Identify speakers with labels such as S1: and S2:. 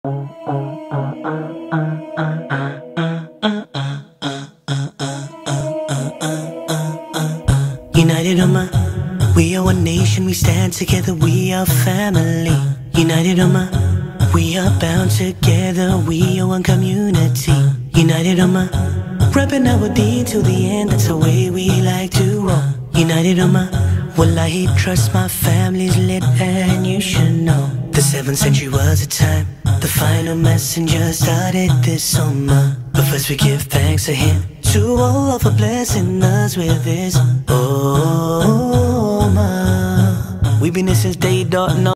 S1: United we are one nation, we stand together, we are family. United we are bound together, we are one community. United repping our deen till the end, that's the way we like to roll. United wallahi, trust my family's lit and you should know. The 7th century was a time the final messenger started this ummah. But first we give thanks to him, to Allah for blessing us with this ummah. We've been here since day dot no.